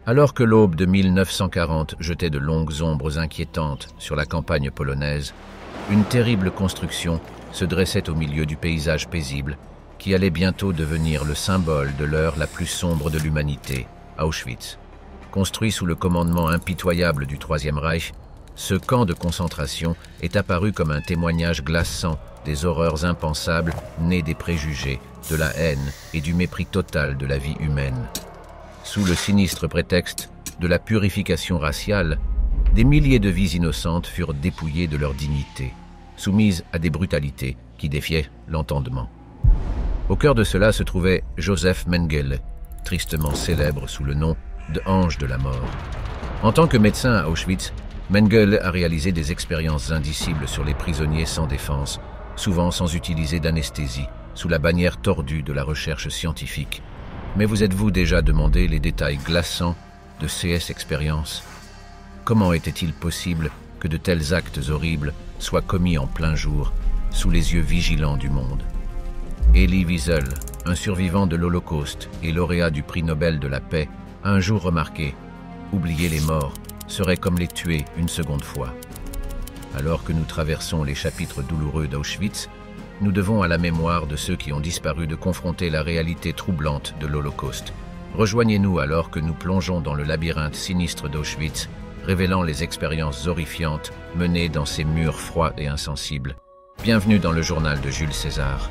Alors que l'aube de 1940 jetait de longues ombres inquiétantes sur la campagne polonaise, une terrible construction se dressait au milieu du paysage paisible qui allait bientôt devenir le symbole de l'heure la plus sombre de l'humanité, Auschwitz. Construit sous le commandement impitoyable du Troisième Reich, ce camp de concentration est apparu comme un témoignage glaçant des horreurs impensables nées des préjugés, de la haine et du mépris total de la vie humaine. Sous le sinistre prétexte de la purification raciale, des milliers de vies innocentes furent dépouillées de leur dignité, soumises à des brutalités qui défiaient l'entendement. Au cœur de cela se trouvait Joseph Mengele, tristement célèbre sous le nom de Ange de la mort. En tant que médecin à Auschwitz, Mengele a réalisé des expériences indicibles sur les prisonniers sans défense, souvent sans utiliser d'anesthésie, sous la bannière tordue de la recherche scientifique. Mais vous êtes-vous déjà demandé les détails glaçants de ces expériences? Comment était-il possible que de tels actes horribles soient commis en plein jour, sous les yeux vigilants du monde? Elie Wiesel, un survivant de l'Holocauste et lauréat du prix Nobel de la paix, a un jour remarqué « Oublier les morts serait comme les tuer une seconde fois ». Alors que nous traversons les chapitres douloureux d'Auschwitz, nous devons à la mémoire de ceux qui ont disparu de confronter la réalité troublante de l'Holocauste. Rejoignez-nous alors que nous plongeons dans le labyrinthe sinistre d'Auschwitz, révélant les expériences horrifiantes menées dans ces murs froids et insensibles. Bienvenue dans le journal de Jules César.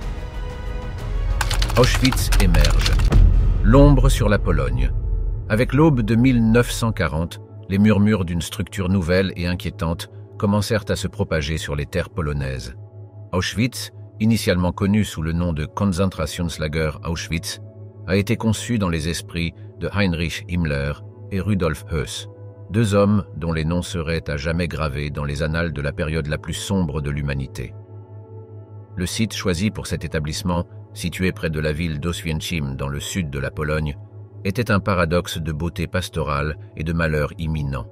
Auschwitz émerge. L'ombre sur la Pologne. Avec l'aube de 1940, les murmures d'une structure nouvelle et inquiétante commencèrent à se propager sur les terres polonaises. Auschwitz, initialement connu sous le nom de Konzentrationslager Auschwitz, a été conçu dans les esprits de Heinrich Himmler et Rudolf Höss, deux hommes dont les noms seraient à jamais gravés dans les annales de la période la plus sombre de l'humanité. Le site choisi pour cet établissement, situé près de la ville d'Oświęcim dans le sud de la Pologne, était un paradoxe de beauté pastorale et de malheur imminent.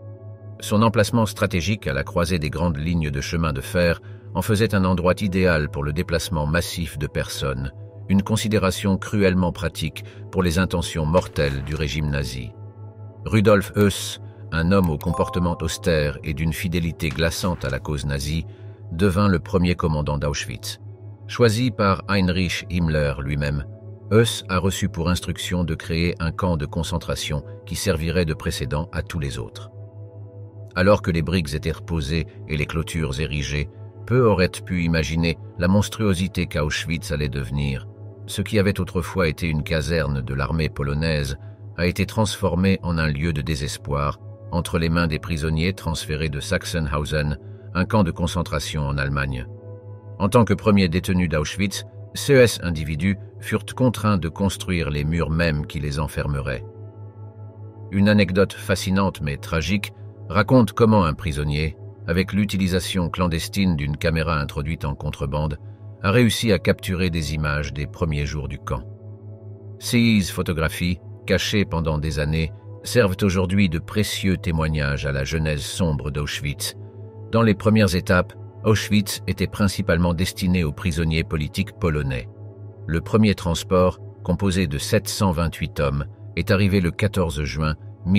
Son emplacement stratégique à la croisée des grandes lignes de chemin de fer en faisait un endroit idéal pour le déplacement massif de personnes, une considération cruellement pratique pour les intentions mortelles du régime nazi. Rudolf Höss, un homme au comportement austère et d'une fidélité glaçante à la cause nazie, devint le premier commandant d'Auschwitz. Choisi par Heinrich Himmler lui-même, Höss a reçu pour instruction de créer un camp de concentration qui servirait de précédent à tous les autres. Alors que les briques étaient reposées et les clôtures érigées, peu auraient pu imaginer la monstruosité qu'Auschwitz allait devenir. Ce qui avait autrefois été une caserne de l'armée polonaise a été transformé en un lieu de désespoir entre les mains des prisonniers transférés de Sachsenhausen, un camp de concentration en Allemagne. En tant que premiers détenus d'Auschwitz, ces individus furent contraints de construire les murs mêmes qui les enfermeraient. Une anecdote fascinante mais tragique raconte comment un prisonnier, avec l'utilisation clandestine d'une caméra introduite en contrebande, a réussi à capturer des images des premiers jours du camp. Ces photographies, cachées pendant des années, servent aujourd'hui de précieux témoignages à la genèse sombre d'Auschwitz. Dans les premières étapes, Auschwitz était principalement destiné aux prisonniers politiques polonais. Le premier transport, composé de 728 hommes, est arrivé le 14 juin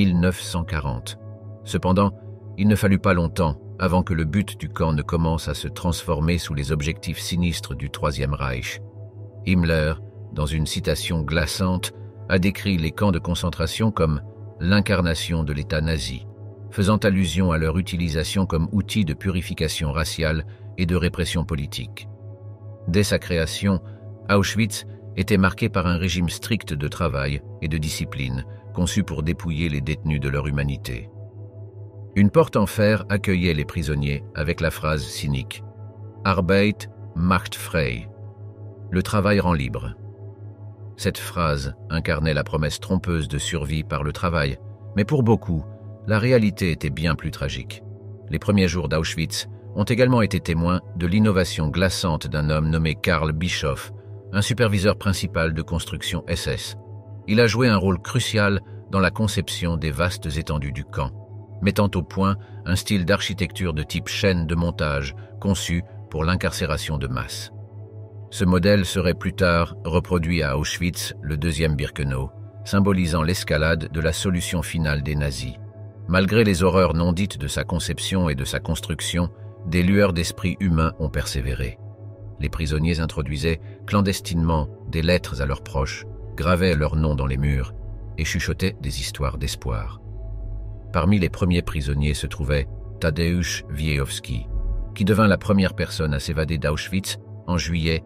1940. Cependant, il ne fallut pas longtemps avant que le but du camp ne commence à se transformer sous les objectifs sinistres du Troisième Reich. Himmler, dans une citation glaçante, a décrit les camps de concentration comme l'incarnation de l'État nazi, faisant allusion à leur utilisation comme outil de purification raciale et de répression politique. Dès sa création, Auschwitz était marqué par un régime strict de travail et de discipline, conçu pour dépouiller les détenus de leur humanité. Une porte en fer accueillait les prisonniers avec la phrase cynique « Arbeit macht frei », le travail rend libre. Cette phrase incarnait la promesse trompeuse de survie par le travail, mais pour beaucoup, la réalité était bien plus tragique. Les premiers jours d'Auschwitz ont également été témoins de l'innovation glaçante d'un homme nommé Karl Bischoff, un superviseur principal de construction SS. Il a joué un rôle crucial dans la conception des vastes étendues du camp, mettant au point un style d'architecture de type chaîne de montage conçu pour l'incarcération de masse. Ce modèle serait plus tard reproduit à Auschwitz, le deuxième Birkenau, symbolisant l'escalade de la solution finale des nazis. Malgré les horreurs non dites de sa conception et de sa construction, des lueurs d'esprit humain ont persévéré. Les prisonniers introduisaient clandestinement des lettres à leurs proches, gravaient leurs noms dans les murs et chuchotaient des histoires d'espoir. Parmi les premiers prisonniers se trouvait Tadeusz Wiejowski, qui devint la première personne à s'évader d'Auschwitz en juillet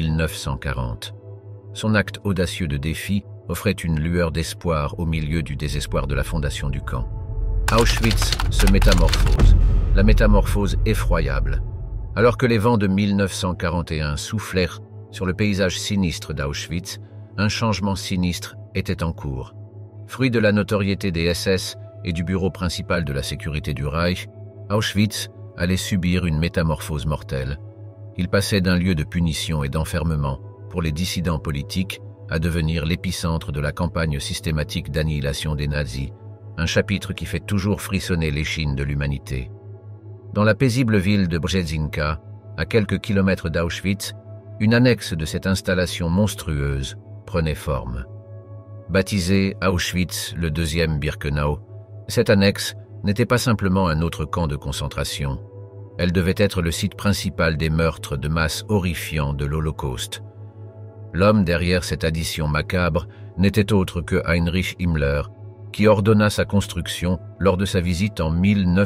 1940. Son acte audacieux de défi offrait une lueur d'espoir au milieu du désespoir de la fondation du camp. Auschwitz se métamorphose, la métamorphose effroyable. Alors que les vents de 1941 soufflèrent sur le paysage sinistre d'Auschwitz, un changement sinistre était en cours. Fruit de la notoriété des SS et du bureau principal de la sécurité du Reich, Auschwitz allait subir une métamorphose mortelle. Il passait d'un lieu de punition et d'enfermement pour les dissidents politiques à devenir l'épicentre de la campagne systématique d'annihilation des nazis, un chapitre qui fait toujours frissonner l'échine de l'humanité. Dans la paisible ville de Brzezinka, à quelques kilomètres d'Auschwitz, une annexe de cette installation monstrueuse prenait forme. Baptisée Auschwitz le deuxième Birkenau, cette annexe n'était pas simplement un autre camp de concentration. Elle devait être le site principal des meurtres de masse horrifiants de l'Holocauste. L'homme derrière cette addition macabre n'était autre que Heinrich Himmler, qui ordonna sa construction lors de sa visite en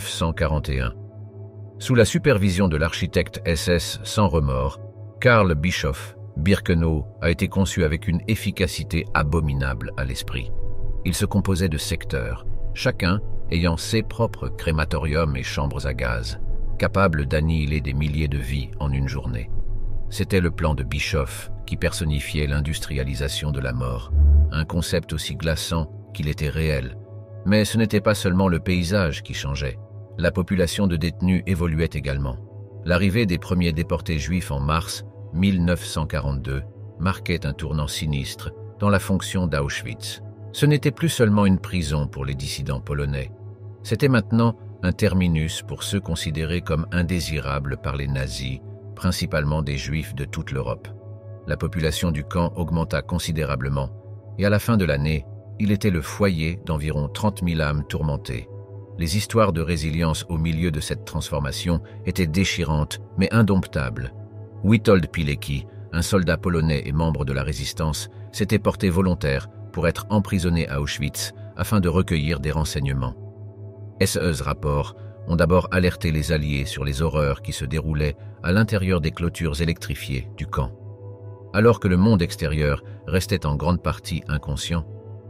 1941. Sous la supervision de l'architecte SS sans remords, Karl Bischoff, Birkenau a été conçu avec une efficacité abominable à l'esprit. Il se composait de secteurs, chacun ayant ses propres crématoriums et chambres à gaz, capables d'annihiler des milliers de vies en une journée. C'était le plan de Bischoff qui personnifiait l'industrialisation de la mort, un concept aussi glaçant qu'il était réel. Mais ce n'était pas seulement le paysage qui changeait. La population de détenus évoluait également. L'arrivée des premiers déportés juifs en mars 1942 marquait un tournant sinistre dans la fonction d'Auschwitz. Ce n'était plus seulement une prison pour les dissidents polonais. C'était maintenant un terminus pour ceux considérés comme indésirables par les nazis, principalement des juifs de toute l'Europe. La population du camp augmenta considérablement et à la fin de l'année, il était le foyer d'environ 30 000 âmes tourmentées. Les histoires de résilience au milieu de cette transformation étaient déchirantes mais indomptables. Witold Pilecki, un soldat polonais et membre de la résistance, s'était porté volontaire pour être emprisonné à Auschwitz afin de recueillir des renseignements. SE's rapports ont d'abord alerté les Alliés sur les horreurs qui se déroulaient à l'intérieur des clôtures électrifiées du camp. Alors que le monde extérieur restait en grande partie inconscient,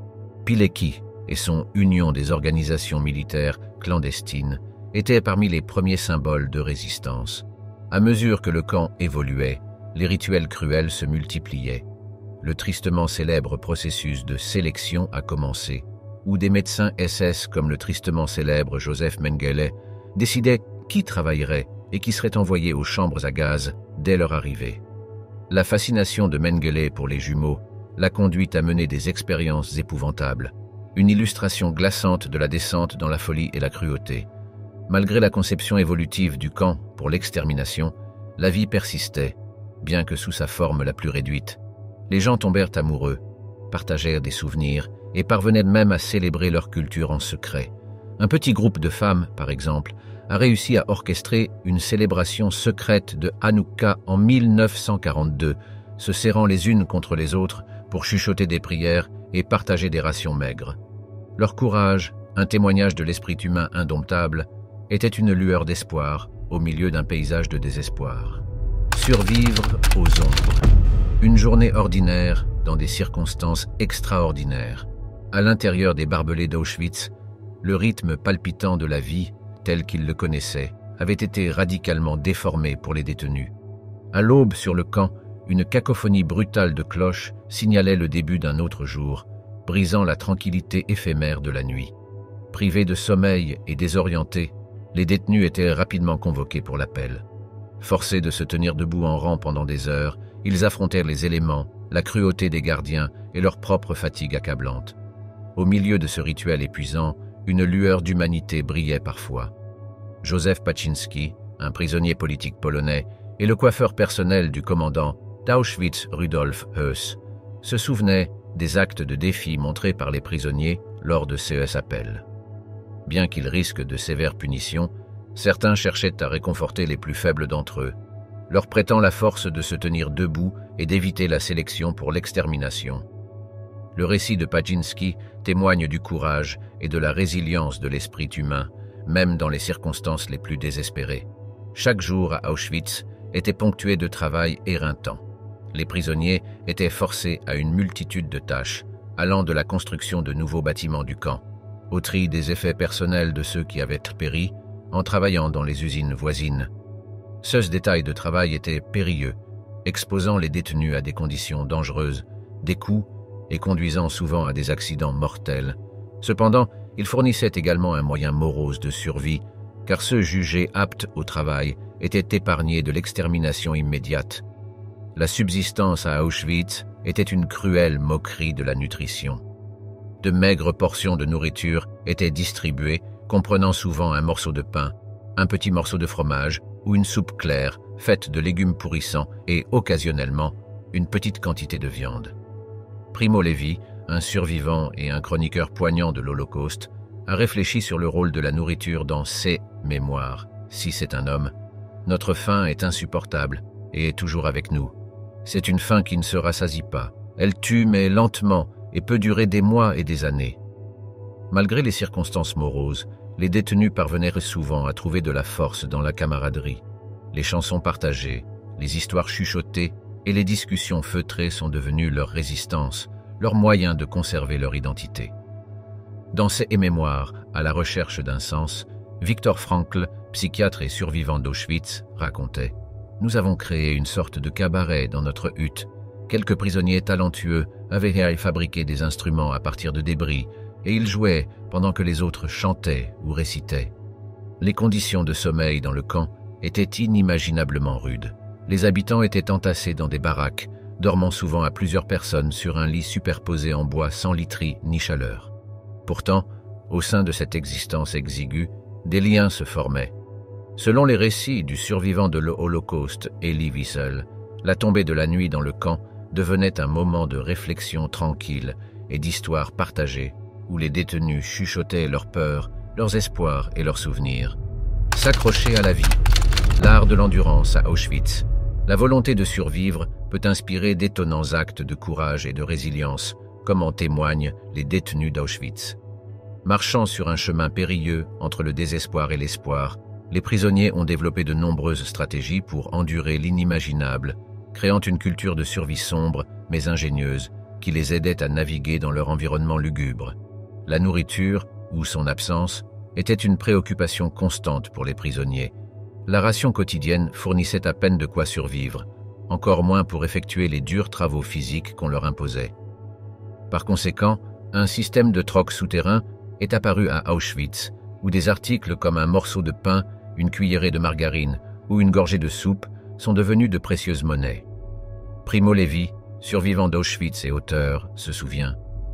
Pilecki et son Union des organisations militaires clandestines étaient parmi les premiers symboles de résistance. À mesure que le camp évoluait, les rituels cruels se multipliaient. Le tristement célèbre processus de sélection a commencé, où des médecins SS comme le tristement célèbre Joseph Mengele décidaient qui travaillerait et qui serait envoyé aux chambres à gaz dès leur arrivée. La fascination de Mengele pour les jumeaux l'a conduit à mener des expériences épouvantables, une illustration glaçante de la descente dans la folie et la cruauté. Malgré la conception évolutive du camp pour l'extermination, la vie persistait, bien que sous sa forme la plus réduite. Les gens tombèrent amoureux, partagèrent des souvenirs et parvenaient même à célébrer leur culture en secret. Un petit groupe de femmes, par exemple, a réussi à orchestrer une célébration secrète de Hanouka en 1942, se serrant les unes contre les autres pour chuchoter des prières et partager des rations maigres. Leur courage, un témoignage de l'esprit humain indomptable, était une lueur d'espoir au milieu d'un paysage de désespoir. Survivre aux ombres. Une journée ordinaire dans des circonstances extraordinaires. À l'intérieur des barbelés d'Auschwitz, le rythme palpitant de la vie, tel qu'ils le connaissaient, avait été radicalement déformé pour les détenus. À l'aube sur le camp, une cacophonie brutale de cloches signalait le début d'un autre jour, brisant la tranquillité éphémère de la nuit. Privés de sommeil et désorientés, les détenus étaient rapidement convoqués pour l'appel. Forcés de se tenir debout en rang pendant des heures, ils affrontèrent les éléments, la cruauté des gardiens et leur propre fatigue accablante. Au milieu de ce rituel épuisant, une lueur d'humanité brillait parfois. Józef Paczynski, un prisonnier politique polonais, et le coiffeur personnel du commandant d'Auschwitz Rudolf Höss, se souvenaient des actes de défi montrés par les prisonniers lors de ces appels. Bien qu'ils risquent de sévères punitions, certains cherchaient à réconforter les plus faibles d'entre eux, leur prêtant la force de se tenir debout et d'éviter la sélection pour l'extermination. Le récit de Paczynski témoigne du courage et de la résilience de l'esprit humain, même dans les circonstances les plus désespérées. Chaque jour à Auschwitz était ponctué de travail éreintant. Les prisonniers étaient forcés à une multitude de tâches, allant de la construction de nouveaux bâtiments du camp, au tri des effets personnels de ceux qui avaient péri, en travaillant dans les usines voisines. Ce détail de travail était périlleux, exposant les détenus à des conditions dangereuses, des coups et conduisant souvent à des accidents mortels. Cependant, il fournissait également un moyen morose de survie, car ceux jugés aptes au travail étaient épargnés de l'extermination immédiate. La subsistance à Auschwitz était une cruelle moquerie de la nutrition. De maigres portions de nourriture étaient distribuées, comprenant souvent un morceau de pain, un petit morceau de fromage ou une soupe claire faite de légumes pourrissants et, occasionnellement, une petite quantité de viande. Primo Levi, un survivant et un chroniqueur poignant de l'Holocauste, a réfléchi sur le rôle de la nourriture dans ses mémoires. Si c'est un homme, notre faim est insupportable et est toujours avec nous. C'est une faim qui ne se rassasie pas. Elle tue mais lentement et peut durer des mois et des années. Malgré les circonstances moroses, les détenus parvenaient souvent à trouver de la force dans la camaraderie. Les chansons partagées, les histoires chuchotées et les discussions feutrées sont devenues leur résistance, leur moyen de conserver leur identité. Dans ses mémoires, à la recherche d'un sens, Viktor Frankl, psychiatre et survivant d'Auschwitz, racontait « Nous avons créé une sorte de cabaret dans notre hutte. Quelques prisonniers talentueux avaient fabriqué des instruments à partir de débris et ils jouaient pendant que les autres chantaient ou récitaient. Les conditions de sommeil dans le camp étaient inimaginablement rudes. Les habitants étaient entassés dans des baraques, dormant souvent à plusieurs personnes sur un lit superposé en bois sans literie ni chaleur. Pourtant, au sein de cette existence exiguë, des liens se formaient. Selon les récits du survivant de l'Holocauste, Elie Wiesel, la tombée de la nuit dans le camp devenait un moment de réflexion tranquille et d'histoire partagée, où les détenus chuchotaient leurs peurs, leurs espoirs et leurs souvenirs. S'accrocher à la vie, l'art de l'endurance à Auschwitz, la volonté de survivre peut inspirer d'étonnants actes de courage et de résilience, comme en témoignent les détenus d'Auschwitz. Marchant sur un chemin périlleux entre le désespoir et l'espoir, les prisonniers ont développé de nombreuses stratégies pour endurer l'inimaginable, créant une culture de survie sombre mais ingénieuse qui les aidait à naviguer dans leur environnement lugubre. La nourriture, ou son absence, était une préoccupation constante pour les prisonniers. La ration quotidienne fournissait à peine de quoi survivre, encore moins pour effectuer les durs travaux physiques qu'on leur imposait. Par conséquent, un système de troc souterrain est apparu à Auschwitz, où des articles comme un morceau de pain, une cuillerée de margarine ou une gorgée de soupe sont devenus de précieuses monnaies. Primo Levi, survivant d'Auschwitz et auteur, se souvient.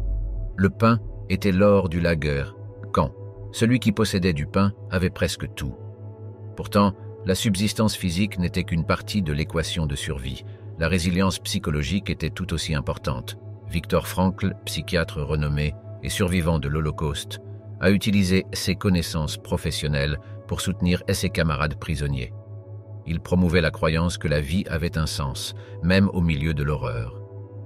Le pain était l'or du lager, quand celui qui possédait du pain avait presque tout. Pourtant, la subsistance physique n'était qu'une partie de l'équation de survie. La résilience psychologique était tout aussi importante. Viktor Frankl, psychiatre renommé et survivant de l'Holocauste, a utilisé ses connaissances professionnelles pour soutenir ses camarades prisonniers. Il promouvait la croyance que la vie avait un sens, même au milieu de l'horreur.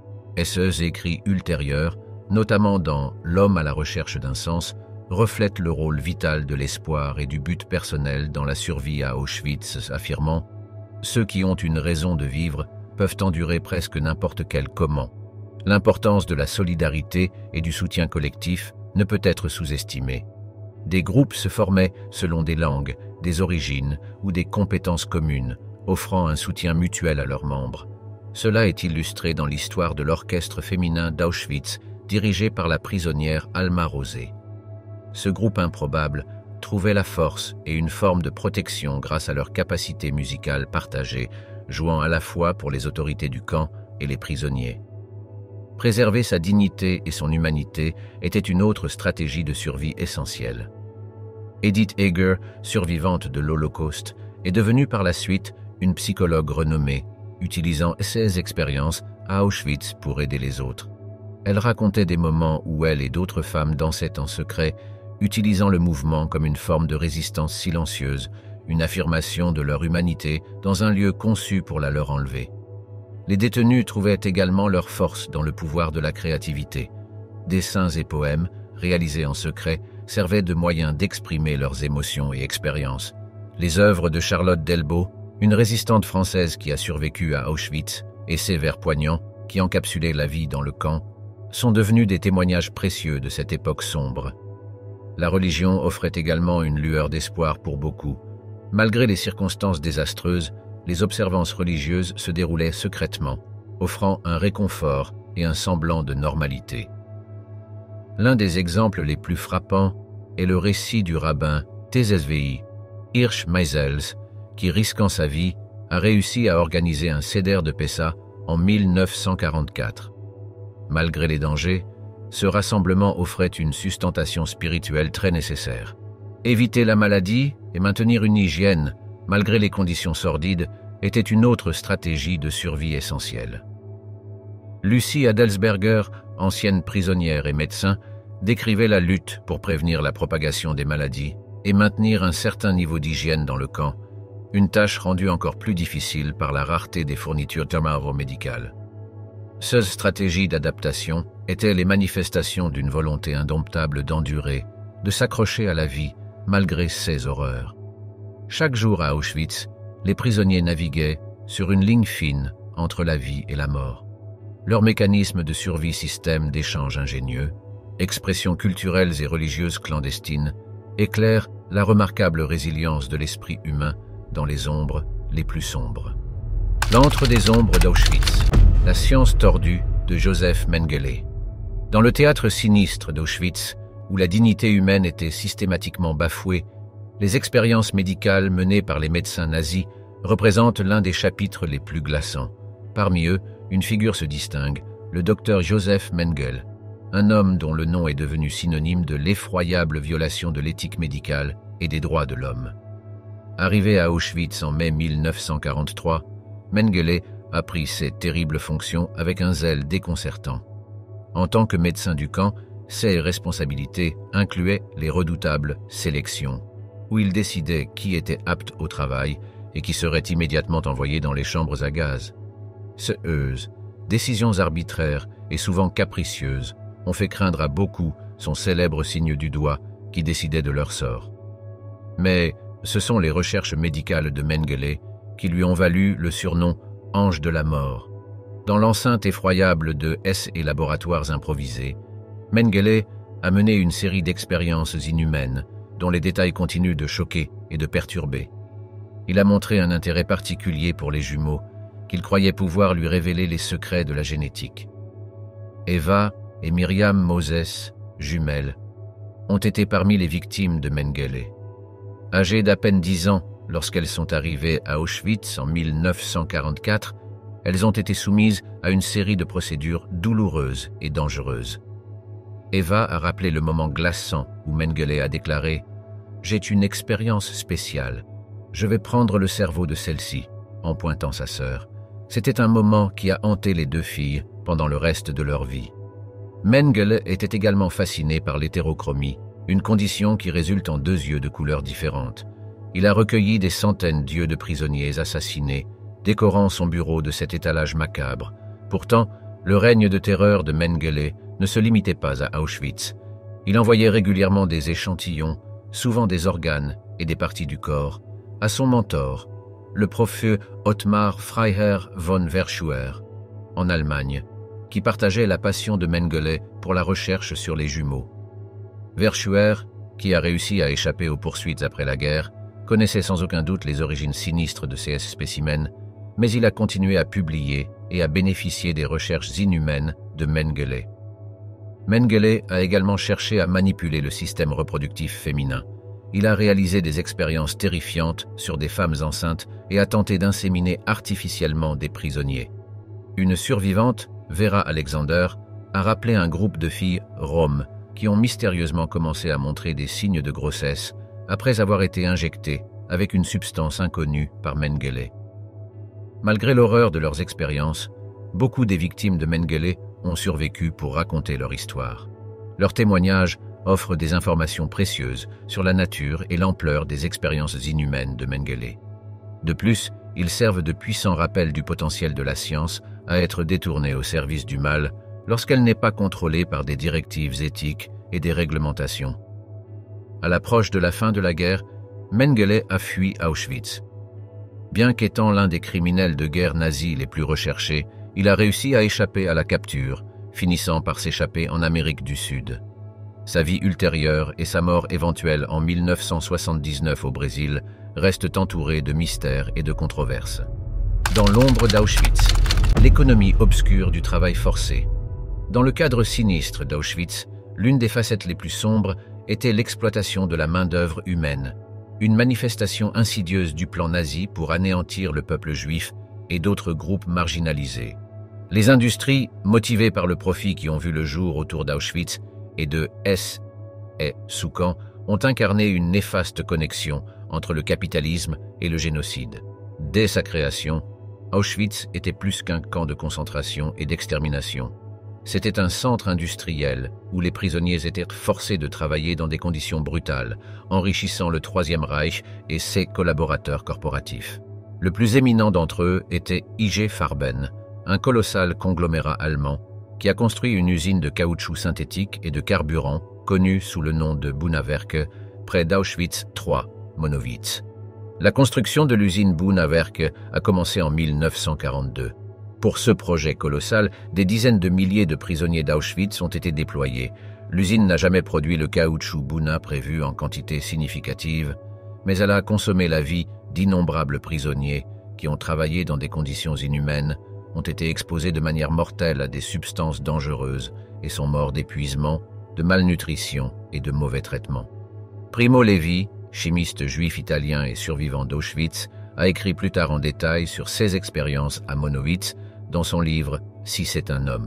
Ses écrits ultérieurs, notamment dans « L'homme à la recherche d'un sens », reflètent le rôle vital de l'espoir et du but personnel dans la survie à Auschwitz, affirmant « Ceux qui ont une raison de vivre peuvent endurer presque n'importe quel comment. L'importance de la solidarité et du soutien collectif ne peut être sous-estimée. Des groupes se formaient selon des langues, des origines ou des compétences communes, offrant un soutien mutuel à leurs membres. Cela est illustré dans l'histoire de l'orchestre féminin d'Auschwitz, dirigé par la prisonnière Alma Rosé. Ce groupe improbable trouvait la force et une forme de protection grâce à leur capacité musicale partagée, jouant à la fois pour les autorités du camp et les prisonniers. Préserver sa dignité et son humanité était une autre stratégie de survie essentielle. Edith Eger, survivante de l'Holocauste, est devenue par la suite une psychologue renommée, utilisant ses expériences à Auschwitz pour aider les autres. Elle racontait des moments où elle et d'autres femmes dansaient en secret, utilisant le mouvement comme une forme de résistance silencieuse, une affirmation de leur humanité dans un lieu conçu pour la leur enlever. Les détenus trouvaient également leur force dans le pouvoir de la créativité. Dessins et poèmes, réalisés en secret, servaient de moyens d'exprimer leurs émotions et expériences. Les œuvres de Charlotte Delbo, une résistante française qui a survécu à Auschwitz, et ses vers poignants, qui encapsulaient la vie dans le camp, sont devenus des témoignages précieux de cette époque sombre. La religion offrait également une lueur d'espoir pour beaucoup. Malgré les circonstances désastreuses, les observances religieuses se déroulaient secrètement, offrant un réconfort et un semblant de normalité. L'un des exemples les plus frappants est le récit du rabbin TSVI, Hirsch Meisels, qui, risquant sa vie, a réussi à organiser un seder de Pessa en 1944. Malgré les dangers, ce rassemblement offrait une sustentation spirituelle très nécessaire. Éviter la maladie et maintenir une hygiène, malgré les conditions sordides, était une autre stratégie de survie essentielle. Lucie Adelsberger, ancienne prisonnière et médecin, décrivait la lutte pour prévenir la propagation des maladies et maintenir un certain niveau d'hygiène dans le camp, une tâche rendue encore plus difficile par la rareté des fournitures thermo-médicales. Seule stratégie d'adaptation étaient les manifestations d'une volonté indomptable d'endurer, de s'accrocher à la vie malgré ces horreurs. Chaque jour à Auschwitz, les prisonniers naviguaient sur une ligne fine entre la vie et la mort. Leur mécanisme de survie, système d'échange ingénieux, expressions culturelles et religieuses clandestines, éclaire la remarquable résilience de l'esprit humain dans les ombres les plus sombres. L'antre des ombres d'Auschwitz, la science tordue de Joseph Mengele. Dans le théâtre sinistre d'Auschwitz, où la dignité humaine était systématiquement bafouée, les expériences médicales menées par les médecins nazis représentent l'un des chapitres les plus glaçants. Parmi eux, une figure se distingue, le docteur Joseph Mengele, un homme dont le nom est devenu synonyme de l'effroyable violation de l'éthique médicale et des droits de l'homme. Arrivé à Auschwitz en mai 1943, Mengele a pris ses terribles fonctions avec un zèle déconcertant. En tant que médecin du camp, ses responsabilités incluaient les redoutables sélections, où il décidait qui était apte au travail et qui serait immédiatement envoyé dans les chambres à gaz. Ces décisions arbitraires et souvent capricieuses ont fait craindre à beaucoup son célèbre signe du doigt qui décidait de leur sort. Mais ce sont les recherches médicales de Mengele qui lui ont valu le surnom « Ange de la mort ». Dans l'enceinte effroyable de et laboratoires improvisés, Mengele a mené une série d'expériences inhumaines dont les détails continuent de choquer et de perturber. Il a montré un intérêt particulier pour les jumeaux, qu'il croyait pouvoir lui révéler les secrets de la génétique. Eva et Myriam Moses, jumelles, ont été parmi les victimes de Mengele. Âgées d'à peine 10 ans lorsqu'elles sont arrivées à Auschwitz en 1944, elles ont été soumises à une série de procédures douloureuses et dangereuses. Eva a rappelé le moment glaçant où Mengele a déclaré « J'ai une expérience spéciale. Je vais prendre le cerveau de celle-ci », en pointant sa sœur. C'était un moment qui a hanté les deux filles pendant le reste de leur vie. Mengele était également fasciné par l'hétérochromie, une condition qui résulte en deux yeux de couleurs différentes. Il a recueilli des centaines d'yeux de prisonniers assassinés, décorant son bureau de cet étalage macabre. Pourtant, le règne de terreur de Mengele ne se limitait pas à Auschwitz. Il envoyait régulièrement des échantillons, souvent des organes et des parties du corps, à son mentor, le prophète Ottmar Freiherr von Verschuer, en Allemagne, qui partageait la passion de Mengele pour la recherche sur les jumeaux. Verschuer, qui a réussi à échapper aux poursuites après la guerre, connaissait sans aucun doute les origines sinistres de ces spécimens, mais il a continué à publier et à bénéficier des recherches inhumaines de Mengele. Mengele a également cherché à manipuler le système reproductif féminin. Il a réalisé des expériences terrifiantes sur des femmes enceintes et a tenté d'inséminer artificiellement des prisonniers. Une survivante, Vera Alexander, a rappelé un groupe de filles roms qui ont mystérieusement commencé à montrer des signes de grossesse après avoir été injectées avec une substance inconnue par Mengele. Malgré l'horreur de leurs expériences, beaucoup des victimes de Mengele ont survécu pour raconter leur histoire. Leurs témoignages offrent des informations précieuses sur la nature et l'ampleur des expériences inhumaines de Mengele. De plus, ils servent de puissants rappels du potentiel de la science à être détournée au service du mal lorsqu'elle n'est pas contrôlée par des directives éthiques et des réglementations. À l'approche de la fin de la guerre, Mengele a fui Auschwitz. Bien qu'étant l'un des criminels de guerre nazis les plus recherchés, il a réussi à échapper à la capture, finissant par s'échapper en Amérique du Sud. Sa vie ultérieure et sa mort éventuelle en 1979 au Brésil restent entourées de mystères et de controverses. Dans l'ombre d'Auschwitz, l'économie obscure du travail forcé. Dans le cadre sinistre d'Auschwitz, l'une des facettes les plus sombres était l'exploitation de la main-d'œuvre humaine, une manifestation insidieuse du plan nazi pour anéantir le peuple juif et d'autres groupes marginalisés. Les industries, motivées par le profit qui ont vu le jour autour d'Auschwitz et de Hesse et Soucan, ont incarné une néfaste connexion entre le capitalisme et le génocide. Dès sa création, Auschwitz était plus qu'un camp de concentration et d'extermination. C'était un centre industriel où les prisonniers étaient forcés de travailler dans des conditions brutales, enrichissant le Troisième Reich et ses collaborateurs corporatifs. Le plus éminent d'entre eux était IG Farben, un colossal conglomérat allemand qui a construit une usine de caoutchouc synthétique et de carburant connue sous le nom de Bunawerke, près d'Auschwitz III, Monowitz. La construction de l'usine Bunawerke a commencé en 1942. Pour ce projet colossal, des dizaines de milliers de prisonniers d'Auschwitz ont été déployés. L'usine n'a jamais produit le caoutchouc Buna prévu en quantité significative, mais elle a consommé la vie d'innombrables prisonniers qui ont travaillé dans des conditions inhumaines, ont été exposés de manière mortelle à des substances dangereuses et sont morts d'épuisement, de malnutrition et de mauvais traitements. Primo Levi, chimiste juif italien et survivant d'Auschwitz, a écrit plus tard en détail sur ses expériences à Monowitz dans son livre « Si c'est un homme ».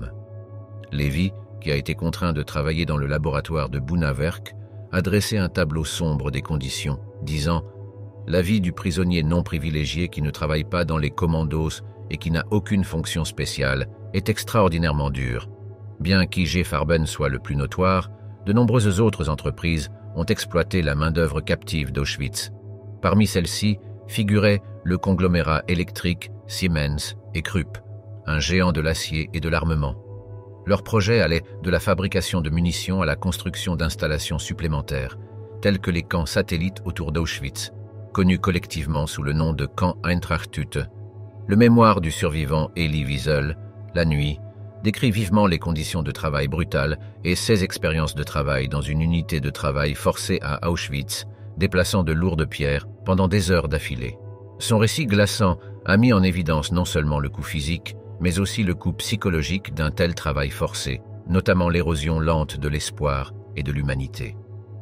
Levi, qui a été contraint de travailler dans le laboratoire de Bunawerk, a dressé un tableau sombre des conditions, disant « La vie du prisonnier non privilégié qui ne travaille pas dans les commandos et qui n'a aucune fonction spéciale est extraordinairement dure. Bien qu'I.G. Farben soit le plus notoire, de nombreuses autres entreprises ont exploité la main-d'œuvre captive d'Auschwitz. Parmi celles-ci figurait le conglomérat électrique Siemens et Krupp, un géant de l'acier et de l'armement. Leur projet allait de la fabrication de munitions à la construction d'installations supplémentaires, tels que les camps satellites autour d'Auschwitz, connus collectivement sous le nom de camp Eintracht-Hütte. Le mémoire du survivant Elie Wiesel, La nuit, décrit vivement les conditions de travail brutales et ses expériences de travail dans une unité de travail forcée à Auschwitz, déplaçant de lourdes pierres pendant des heures d'affilée. Son récit glaçant a mis en évidence non seulement le coût physique, mais aussi le coût psychologique d'un tel travail forcé, notamment l'érosion lente de l'espoir et de l'humanité.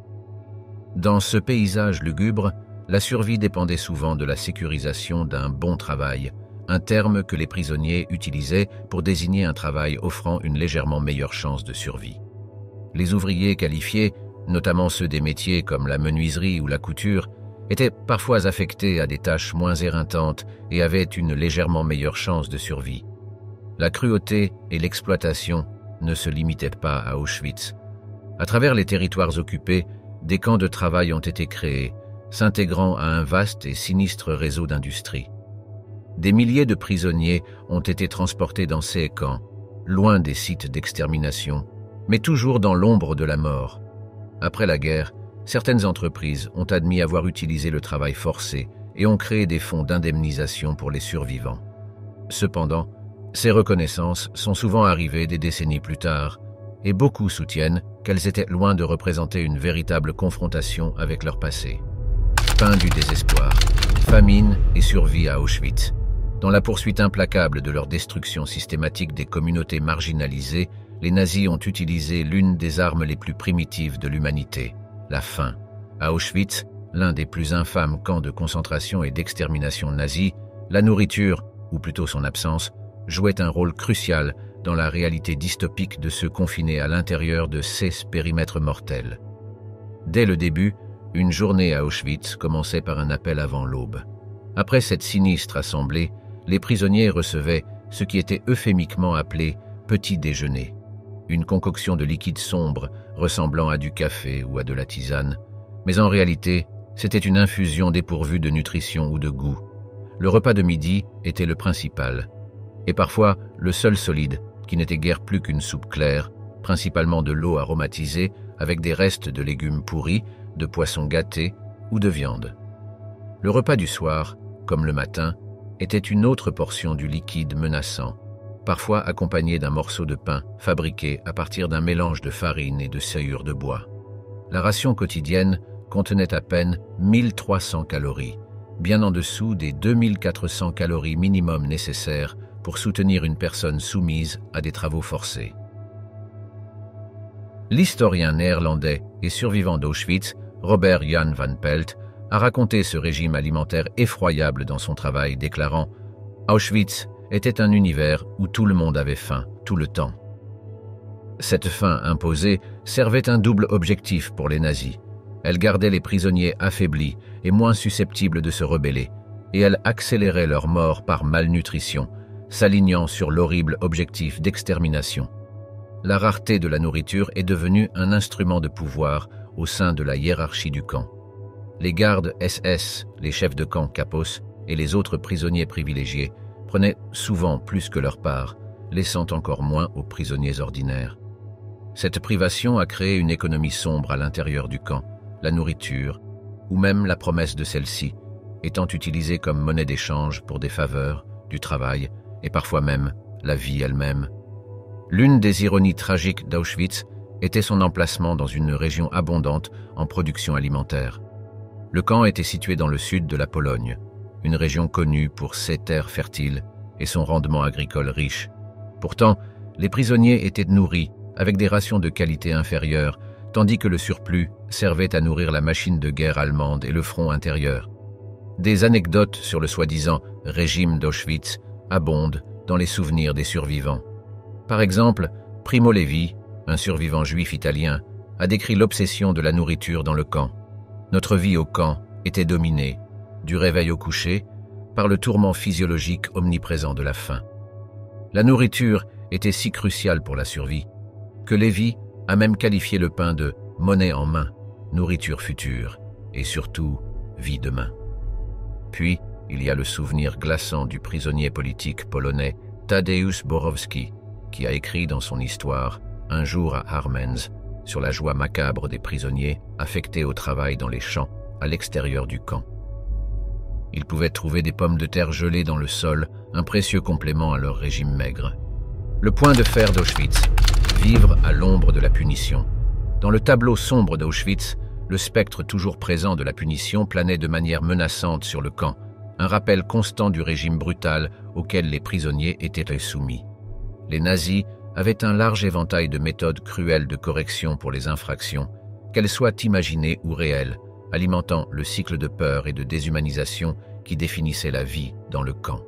Dans ce paysage lugubre, la survie dépendait souvent de la sécurisation d'un bon travail, un terme que les prisonniers utilisaient pour désigner un travail offrant une légèrement meilleure chance de survie. Les ouvriers qualifiés, notamment ceux des métiers comme la menuiserie ou la couture, étaient parfois affectés à des tâches moins éreintantes et avaient une légèrement meilleure chance de survie. La cruauté et l'exploitation ne se limitaient pas à Auschwitz. À travers les territoires occupés, des camps de travail ont été créés, s'intégrant à un vaste et sinistre réseau d'industries. Des milliers de prisonniers ont été transportés dans ces camps, loin des sites d'extermination, mais toujours dans l'ombre de la mort. Après la guerre, certaines entreprises ont admis avoir utilisé le travail forcé et ont créé des fonds d'indemnisation pour les survivants. Cependant, ces reconnaissances sont souvent arrivées des décennies plus tard, et beaucoup soutiennent qu'elles étaient loin de représenter une véritable confrontation avec leur passé. Fin du désespoir, famine et survie à Auschwitz. Dans la poursuite implacable de leur destruction systématique des communautés marginalisées, les nazis ont utilisé l'une des armes les plus primitives de l'humanité, la faim. À Auschwitz, l'un des plus infâmes camps de concentration et d'extermination nazis, la nourriture, ou plutôt son absence, jouait un rôle crucial dans la réalité dystopique de ceux confinés à l'intérieur de ces périmètres mortels. Dès le début, une journée à Auschwitz commençait par un appel avant l'aube. Après cette sinistre assemblée, les prisonniers recevaient ce qui était euphémiquement appelé petit déjeuner, une concoction de liquide sombre ressemblant à du café ou à de la tisane, mais en réalité, c'était une infusion dépourvue de nutrition ou de goût. Le repas de midi était le principal, et parfois le seul solide, qui n'était guère plus qu'une soupe claire, principalement de l'eau aromatisée avec des restes de légumes pourris, de poissons gâtés ou de viande. Le repas du soir, comme le matin, était une autre portion du liquide menaçant, parfois accompagné d'un morceau de pain fabriqué à partir d'un mélange de farine et de sciure de bois. La ration quotidienne contenait à peine 1300 calories, bien en dessous des 2400 calories minimum nécessaires pour soutenir une personne soumise à des travaux forcés. L'historien néerlandais et survivant d'Auschwitz, Robert Jan van Pelt, a raconté ce régime alimentaire effroyable dans son travail, déclarant « Auschwitz était un univers où tout le monde avait faim, tout le temps. » Cette faim imposée servait un double objectif pour les nazis. Elle gardait les prisonniers affaiblis et moins susceptibles de se rebeller, et elle accélérait leur mort par malnutrition, s'alignant sur l'horrible objectif d'extermination. La rareté de la nourriture est devenue un instrument de pouvoir au sein de la hiérarchie du camp. Les gardes SS, les chefs de camp Kapos et les autres prisonniers privilégiés prenaient souvent plus que leur part, laissant encore moins aux prisonniers ordinaires. Cette privation a créé une économie sombre à l'intérieur du camp, la nourriture, ou même la promesse de celle-ci, étant utilisée comme monnaie d'échange pour des faveurs, du travail et parfois même la vie elle-même. L'une des ironies tragiques d'Auschwitz était son emplacement dans une région abondante en production alimentaire. Le camp était situé dans le sud de la Pologne, une région connue pour ses terres fertiles et son rendement agricole riche. Pourtant, les prisonniers étaient nourris avec des rations de qualité inférieure, tandis que le surplus servait à nourrir la machine de guerre allemande et le front intérieur. Des anecdotes sur le soi-disant régime d'Auschwitz abondent dans les souvenirs des survivants. Par exemple, Primo Levi, un survivant juif italien, a décrit l'obsession de la nourriture dans le camp. Notre vie au camp était dominée, du réveil au coucher, par le tourment physiologique omniprésent de la faim. La nourriture était si cruciale pour la survie que Levi a même qualifié le pain de « monnaie en main », nourriture future et surtout vie demain. Puis, il y a le souvenir glaçant du prisonnier politique polonais Tadeusz Borowski, qui a écrit dans son histoire « Un jour à Armenz » sur la joie macabre des prisonniers affectés au travail dans les champs à l'extérieur du camp. Ils pouvaient trouver des pommes de terre gelées dans le sol, un précieux complément à leur régime maigre. Le point de fer d'Auschwitz, vivre à l'ombre de la punition. Dans le tableau sombre d'Auschwitz, le spectre toujours présent de la punition planait de manière menaçante sur le camp, un rappel constant du régime brutal auquel les prisonniers étaient soumis. Les nazis avaient un large éventail de méthodes cruelles de correction pour les infractions, qu'elles soient imaginées ou réelles, alimentant le cycle de peur et de déshumanisation qui définissait la vie dans le camp.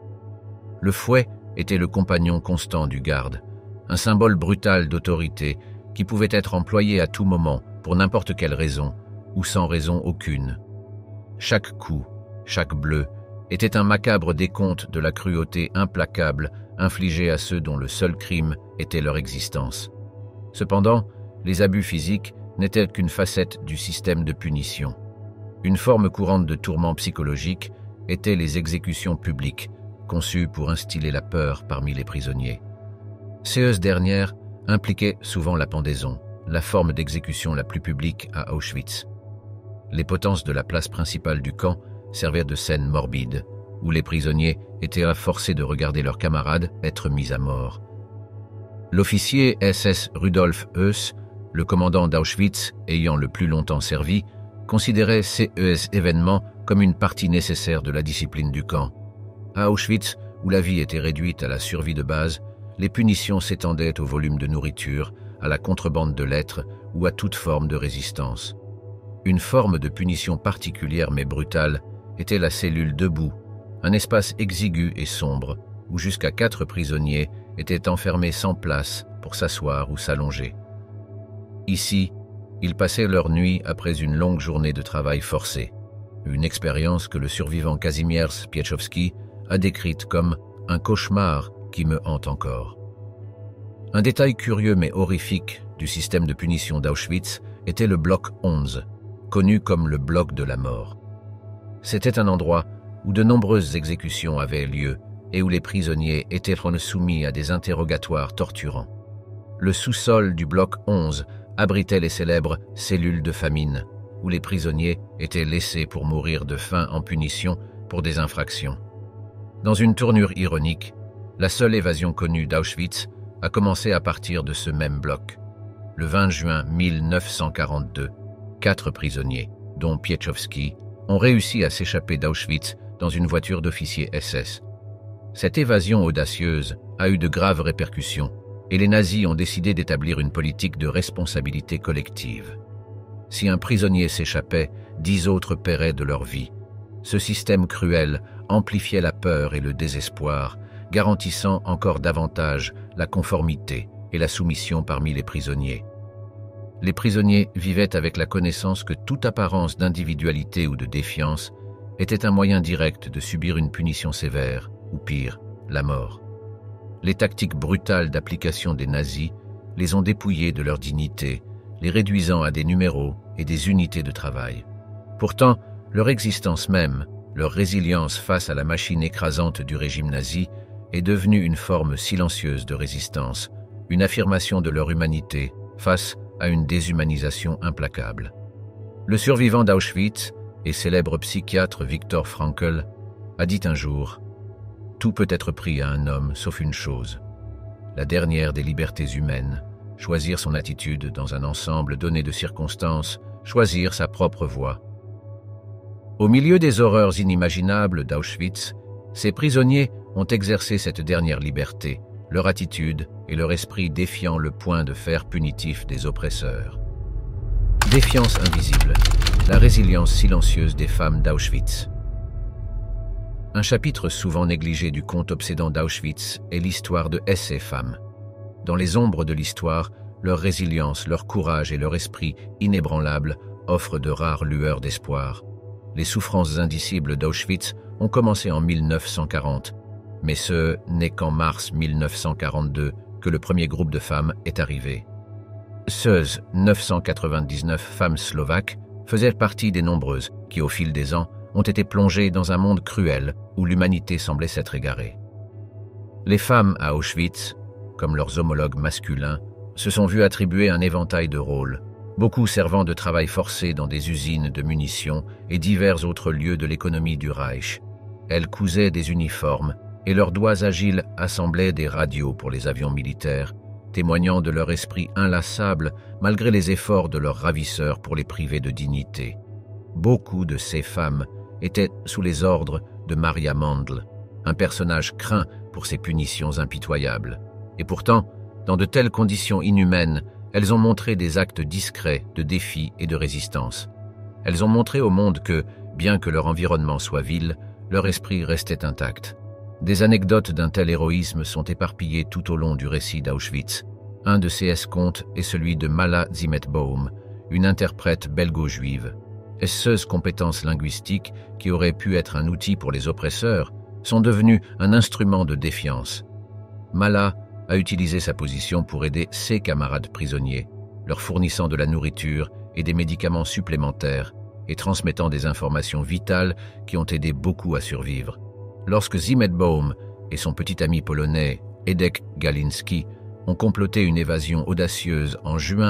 Le fouet était le compagnon constant du garde, un symbole brutal d'autorité qui pouvait être employé à tout moment pour n'importe quelle raison ou sans raison aucune. Chaque coup, chaque bleu, était un macabre décompte de la cruauté implacable infligée à ceux dont le seul crime était leur existence. Cependant, les abus physiques n'étaient qu'une facette du système de punition. Une forme courante de tourment psychologique étaient les exécutions publiques, conçues pour instiller la peur parmi les prisonniers. Ces dernières impliquaient souvent la pendaison, la forme d'exécution la plus publique à Auschwitz. Les potences de la place principale du camp servaient de scène morbide, où les prisonniers étaient forcés de regarder leurs camarades être mis à mort. L'officier SS Rudolf Höss, le commandant d'Auschwitz ayant le plus longtemps servi, considérait ces événements comme une partie nécessaire de la discipline du camp. À Auschwitz, où la vie était réduite à la survie de base, les punitions s'étendaient au volume de nourriture, à la contrebande de lettres ou à toute forme de résistance. Une forme de punition particulière mais brutale était la cellule debout, un espace exigu et sombre où jusqu'à 4 prisonniers étaient enfermés sans place pour s'asseoir ou s'allonger. Ici, ils passaient leur nuit après une longue journée de travail forcé, une expérience que le survivant Kazimierz Pieczowski a décrite comme un cauchemar qui me hante encore. Un détail curieux mais horrifique du système de punition d'Auschwitz était le bloc 11, connu comme le bloc de la mort. C'était un endroit où de nombreuses exécutions avaient lieu et où les prisonniers étaient soumis à des interrogatoires torturants. Le sous-sol du bloc 11 abritait les célèbres cellules de famine, où les prisonniers étaient laissés pour mourir de faim en punition pour des infractions. Dans une tournure ironique, la seule évasion connue d'Auschwitz a commencé à partir de ce même bloc. Le 20 juin 1942, 4 prisonniers, dont Pieczowski, ont réussi à s'échapper d'Auschwitz dans une voiture d'officier SS. Cette évasion audacieuse a eu de graves répercussions et les nazis ont décidé d'établir une politique de responsabilité collective. Si un prisonnier s'échappait, 10 autres paieraient de leur vie. Ce système cruel amplifiait la peur et le désespoir, garantissant encore davantage la conformité et la soumission parmi les prisonniers. Les prisonniers vivaient avec la connaissance que toute apparence d'individualité ou de défiance était un moyen direct de subir une punition sévère, ou pire, la mort. Les tactiques brutales d'application des nazis les ont dépouillés de leur dignité, les réduisant à des numéros et des unités de travail. Pourtant, leur existence même, leur résilience face à la machine écrasante du régime nazi, est devenue une forme silencieuse de résistance, une affirmation de leur humanité face à une déshumanisation implacable. Le survivant d'Auschwitz et célèbre psychiatre Viktor Frankl a dit un jour « Tout peut être pris à un homme sauf une chose, la dernière des libertés humaines, choisir son attitude dans un ensemble donné de circonstances, choisir sa propre voie. » Au milieu des horreurs inimaginables d'Auschwitz, ces prisonniers ont exercé cette dernière liberté, leur attitude et leur esprit défiant le point de fer punitif des oppresseurs. Défiance invisible, la résilience silencieuse des femmes d'Auschwitz. Un chapitre souvent négligé du conte obsédant d'Auschwitz est l'histoire de ces femmes. Dans les ombres de l'histoire, leur résilience, leur courage et leur esprit inébranlable offrent de rares lueurs d'espoir. Les souffrances indicibles d'Auschwitz ont commencé en 1940, mais ce n'est qu'en mars 1942 que le premier groupe de femmes est arrivé. Ces 999 femmes slovaques faisaient partie des nombreuses qui, au fil des ans, ont été plongées dans un monde cruel où l'humanité semblait s'être égarée. Les femmes à Auschwitz, comme leurs homologues masculins, se sont vues attribuer un éventail de rôles, beaucoup servant de travail forcé dans des usines de munitions et divers autres lieux de l'économie du Reich. Elles cousaient des uniformes et leurs doigts agiles assemblaient des radios pour les avions militaires, témoignant de leur esprit inlassable malgré les efforts de leurs ravisseurs pour les priver de dignité. Beaucoup de ces femmes étaient sous les ordres de Maria Mandl, un personnage craint pour ses punitions impitoyables. Et pourtant, dans de telles conditions inhumaines, elles ont montré des actes discrets de défi et de résistance. Elles ont montré au monde que, bien que leur environnement soit vil, leur esprit restait intact. Des anecdotes d'un tel héroïsme sont éparpillées tout au long du récit d'Auschwitz. Un de ces contes est celui de Mala Zimetbaum, une interprète belgo-juive. Ces compétences linguistiques, qui auraient pu être un outil pour les oppresseurs, sont devenues un instrument de défiance. Mala a utilisé sa position pour aider ses camarades prisonniers, leur fournissant de la nourriture et des médicaments supplémentaires et transmettant des informations vitales qui ont aidé beaucoup à survivre. Lorsque Zimetbaum et son petit ami polonais, Edek Galinski, ont comploté une évasion audacieuse en juin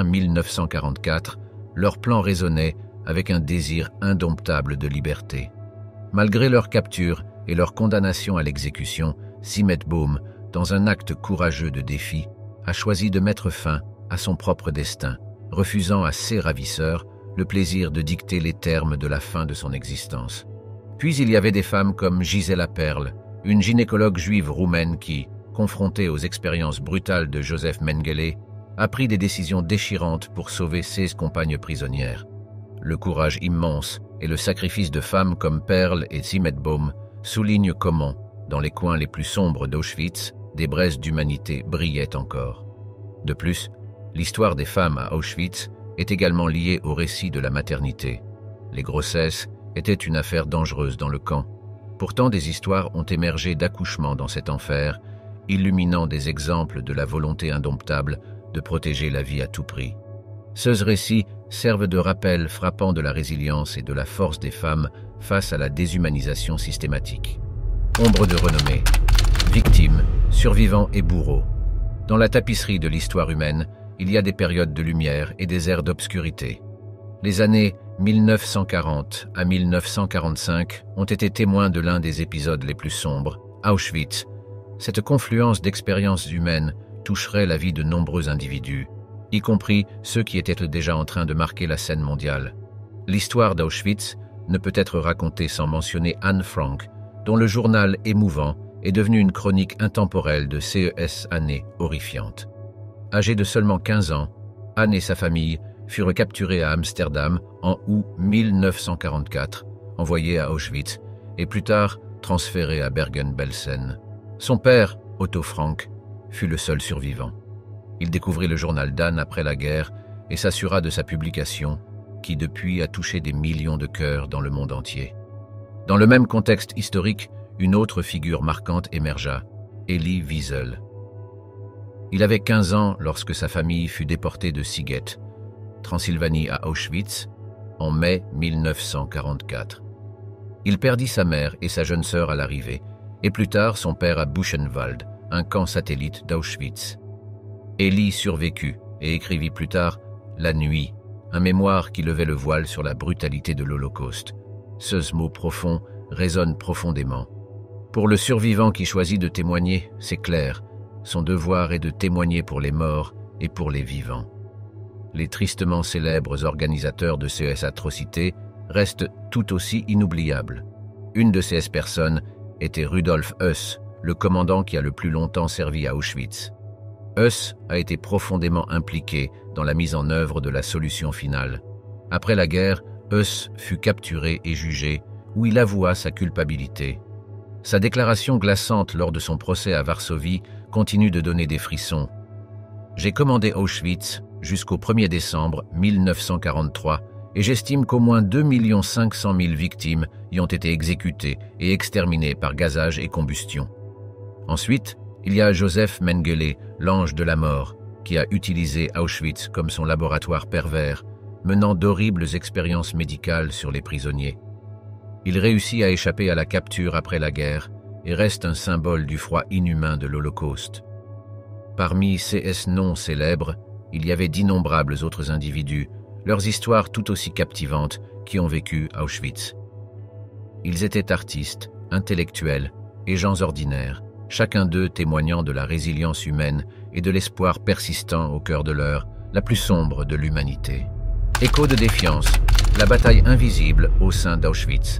1944, leur plan résonnait avec un désir indomptable de liberté. Malgré leur capture et leur condamnation à l'exécution, Zimetbaum, dans un acte courageux de défi, a choisi de mettre fin à son propre destin, refusant à ses ravisseurs le plaisir de dicter les termes de la fin de son existence. Puis il y avait des femmes comme Gisela Perl, une gynécologue juive roumaine qui, confrontée aux expériences brutales de Joseph Mengele, a pris des décisions déchirantes pour sauver ses compagnes prisonnières. Le courage immense et le sacrifice de femmes comme Perl et Zimetbaum soulignent comment, dans les coins les plus sombres d'Auschwitz, des braises d'humanité brillaient encore. De plus, l'histoire des femmes à Auschwitz est également liée au récit de la maternité. Les grossesses étaient une affaire dangereuse dans le camp. Pourtant, des histoires ont émergé d'accouchements dans cet enfer, illuminant des exemples de la volonté indomptable de protéger la vie à tout prix. Ces récits servent de rappel frappant de la résilience et de la force des femmes face à la déshumanisation systématique. Ombre de renommée, victimes, survivants et bourreaux. Dans la tapisserie de l'histoire humaine, il y a des périodes de lumière et des ères d'obscurité. Les années 1940 à 1945 ont été témoins de l'un des épisodes les plus sombres, Auschwitz. Cette confluence d'expériences humaines toucherait la vie de nombreux individus, y compris ceux qui étaient déjà en train de marquer la scène mondiale. L'histoire d'Auschwitz ne peut être racontée sans mentionner Anne Frank, dont le journal émouvant est devenu une chronique intemporelle de ces années horrifiantes. Âgée de seulement 15 ans, Anne et sa famille furent capturés à Amsterdam en août 1944, envoyés à Auschwitz et plus tard transférés à Bergen-Belsen. Son père, Otto Frank, fut le seul survivant. Il découvrit le journal d'Anne après la guerre et s'assura de sa publication, qui depuis a touché des millions de cœurs dans le monde entier. Dans le même contexte historique, une autre figure marquante émergea, Elie Wiesel. Il avait 15 ans lorsque sa famille fut déportée de Sziget, Transylvanie à Auschwitz, en mai 1944. Il perdit sa mère et sa jeune sœur à l'arrivée, et plus tard son père à Buchenwald, un camp satellite d'Auschwitz. Elie survécut et écrivit plus tard « La nuit », un mémoire qui levait le voile sur la brutalité de l'Holocauste. Ce mot profond résonne profondément. Pour le survivant qui choisit de témoigner, c'est clair, son devoir est de témoigner pour les morts et pour les vivants. Les tristement célèbres organisateurs de ces atrocités restent tout aussi inoubliables. Une de ces personnes était Rudolf Höss, le commandant qui a le plus longtemps servi à Auschwitz. Höss a été profondément impliqué dans la mise en œuvre de la solution finale. Après la guerre, Höss fut capturé et jugé, où il avoua sa culpabilité. Sa déclaration glaçante lors de son procès à Varsovie continue de donner des frissons. « J'ai commandé Auschwitz jusqu'au 1er décembre 1943 et j'estime qu'au moins 2 500 000 victimes y ont été exécutées et exterminées par gazage et combustion. » Ensuite, il y a Joseph Mengele, l'ange de la mort, qui a utilisé Auschwitz comme son laboratoire pervers, menant d'horribles expériences médicales sur les prisonniers. Il réussit à échapper à la capture après la guerre et reste un symbole du froid inhumain de l'Holocauste. Parmi ces non célèbres, il y avait d'innombrables autres individus, leurs histoires tout aussi captivantes, qui ont vécu Auschwitz. Ils étaient artistes, intellectuels et gens ordinaires, chacun d'eux témoignant de la résilience humaine et de l'espoir persistant au cœur de l'heure, la plus sombre de l'humanité. Écho de défiance, la bataille invisible au sein d'Auschwitz.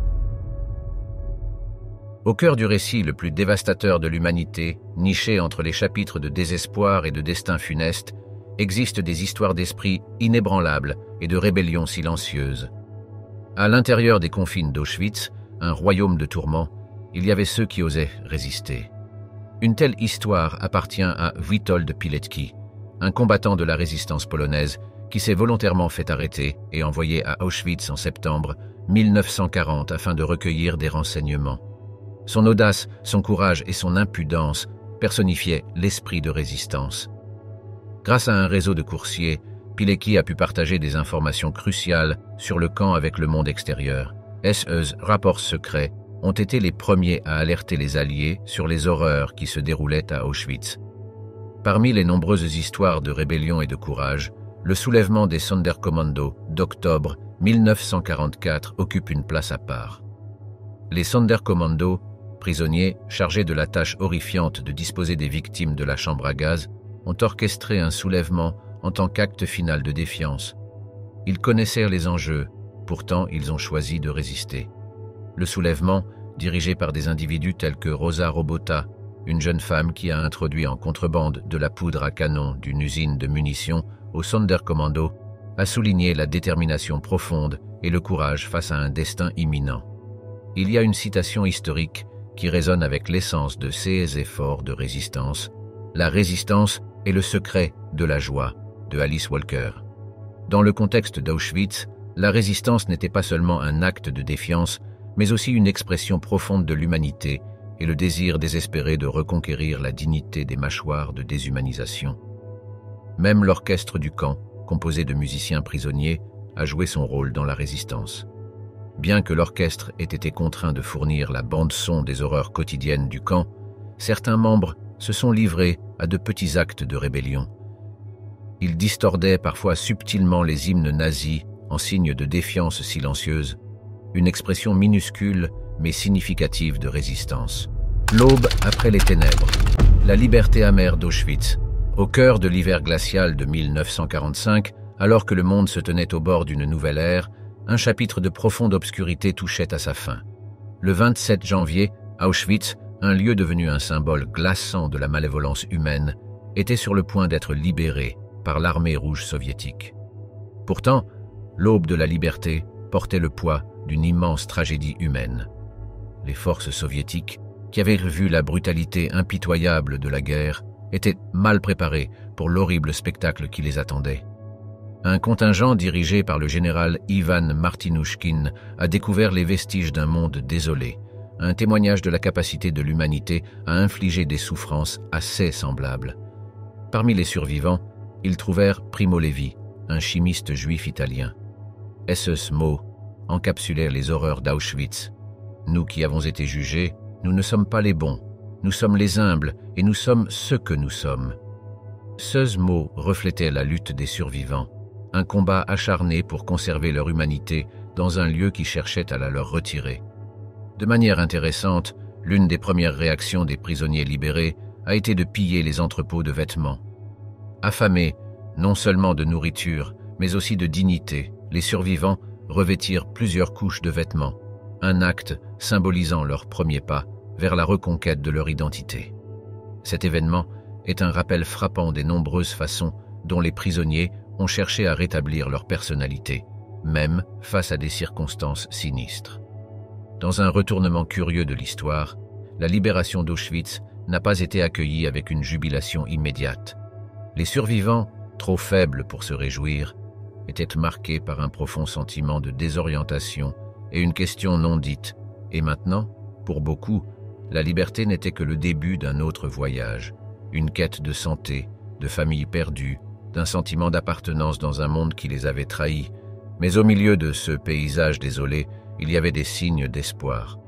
Au cœur du récit le plus dévastateur de l'humanité, niché entre les chapitres de désespoir et de destin funeste, existent des histoires d'esprit inébranlables et de rébellions silencieuses. À l'intérieur des confines d'Auschwitz, un royaume de tourments, il y avait ceux qui osaient résister. Une telle histoire appartient à Witold Pilecki, un combattant de la résistance polonaise qui s'est volontairement fait arrêter et envoyé à Auschwitz en septembre 1940 afin de recueillir des renseignements. Son audace, son courage et son impudence personnifiaient l'esprit de résistance. Grâce à un réseau de coursiers, Pilecki a pu partager des informations cruciales sur le camp avec le monde extérieur. Ces rapports secrets ont été les premiers à alerter les Alliés sur les horreurs qui se déroulaient à Auschwitz. Parmi les nombreuses histoires de rébellion et de courage, le soulèvement des Sonderkommando d'octobre 1944 occupe une place à part. Les Sonderkommando, prisonniers chargés de la tâche horrifiante de disposer des victimes de la chambre à gaz, ont orchestré un soulèvement en tant qu'acte final de défiance. Ils connaissaient les enjeux, pourtant ils ont choisi de résister. Le soulèvement, dirigé par des individus tels que Rosa Robota, une jeune femme qui a introduit en contrebande de la poudre à canon d'une usine de munitions au Sonderkommando, a souligné la détermination profonde et le courage face à un destin imminent. Il y a une citation historique qui résonne avec l'essence de ces efforts de résistance. La résistance est le secret de la joie, de Alice Walker. Dans le contexte d'Auschwitz, la résistance n'était pas seulement un acte de défiance, mais aussi une expression profonde de l'humanité et le désir désespéré de reconquérir la dignité des mâchoires de déshumanisation. Même l'orchestre du camp, composé de musiciens prisonniers, a joué son rôle dans la résistance. Bien que l'orchestre ait été contraint de fournir la bande-son des horreurs quotidiennes du camp, certains membres se sont livrés à de petits actes de rébellion. Ils distordaient parfois subtilement les hymnes nazis en signe de défiance silencieuse, une expression minuscule mais significative de résistance. L'aube après les ténèbres, la liberté amère d'Auschwitz. Au cœur de l'hiver glacial de 1945, alors que le monde se tenait au bord d'une nouvelle ère, un chapitre de profonde obscurité touchait à sa fin. Le 27 janvier, Auschwitz, un lieu devenu un symbole glaçant de la malévolence humaine, était sur le point d'être libéré par l'armée rouge soviétique. Pourtant, l'aube de la liberté portait le poids d'une immense tragédie humaine. Les forces soviétiques, qui avaient vu la brutalité impitoyable de la guerre, étaient mal préparées pour l'horrible spectacle qui les attendait. Un contingent dirigé par le général Ivan Martinushkin a découvert les vestiges d'un monde désolé, un témoignage de la capacité de l'humanité à infliger des souffrances assez semblables. Parmi les survivants, ils trouvèrent Primo Levi, un chimiste juif italien. SS mots encapsulèrent les horreurs d'Auschwitz. Nous qui avons été jugés, nous ne sommes pas les bons, nous sommes les humbles et nous sommes ce que nous sommes. Ce mot reflétait la lutte des survivants, un combat acharné pour conserver leur humanité dans un lieu qui cherchait à la leur retirer. De manière intéressante, l'une des premières réactions des prisonniers libérés a été de piller les entrepôts de vêtements. Affamés, non seulement de nourriture, mais aussi de dignité, les survivants revêtirent plusieurs couches de vêtements, un acte symbolisant leur premier pas vers la reconquête de leur identité. Cet événement est un rappel frappant des nombreuses façons dont les prisonniers ont cherché à rétablir leur personnalité, même face à des circonstances sinistres. Dans un retournement curieux de l'histoire, la libération d'Auschwitz n'a pas été accueillie avec une jubilation immédiate. Les survivants, trop faibles pour se réjouir, étaient marqués par un profond sentiment de désorientation et une question non dite. Et maintenant, pour beaucoup, la liberté n'était que le début d'un autre voyage, une quête de santé, de famille perdue, d'un sentiment d'appartenance dans un monde qui les avait trahis. Mais au milieu de ce paysage désolé, il y avait des signes d'espoir.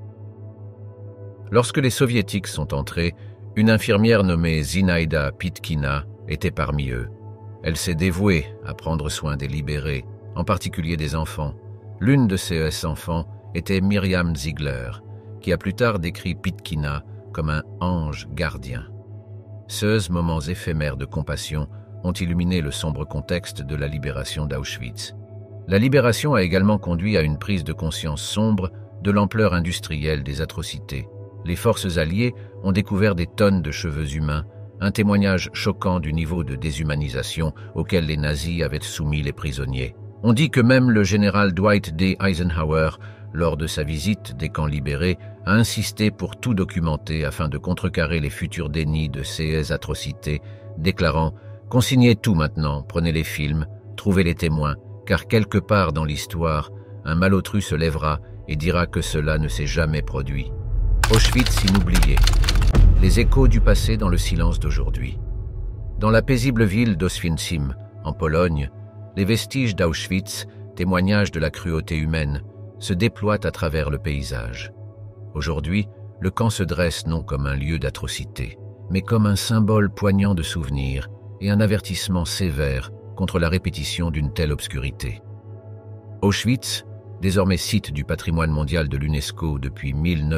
Lorsque les Soviétiques sont entrés, une infirmière nommée Zinaida Pitkina était parmi eux. Elle s'est dévouée à prendre soin des libérés, en particulier des enfants. L'une de ces enfants était Myriam Ziegler, qui a plus tard décrit Pitkina comme un ange gardien. Ces moments éphémères de compassion ont illuminé le sombre contexte de la libération d'Auschwitz. La libération a également conduit à une prise de conscience sombre de l'ampleur industrielle des atrocités. Les forces alliées ont découvert des tonnes de cheveux humains, un témoignage choquant du niveau de déshumanisation auquel les nazis avaient soumis les prisonniers. On dit que même le général Dwight D. Eisenhower, lors de sa visite des camps libérés, a insisté pour tout documenter afin de contrecarrer les futurs dénis de ces atrocités, déclarant « Consignez tout maintenant, prenez les films, trouvez les témoins, car quelque part dans l'histoire, un malotru se lèvera et dira que cela ne s'est jamais produit. » Auschwitz inoublié. Les échos du passé dans le silence d'aujourd'hui. Dans la paisible ville d'Oświęcim, en Pologne, les vestiges d'Auschwitz, témoignages de la cruauté humaine, se déploient à travers le paysage. Aujourd'hui, le camp se dresse non comme un lieu d'atrocité, mais comme un symbole poignant de souvenirs et un avertissement sévère contre la répétition d'une telle obscurité. Auschwitz, désormais site du patrimoine mondial de l'UNESCO depuis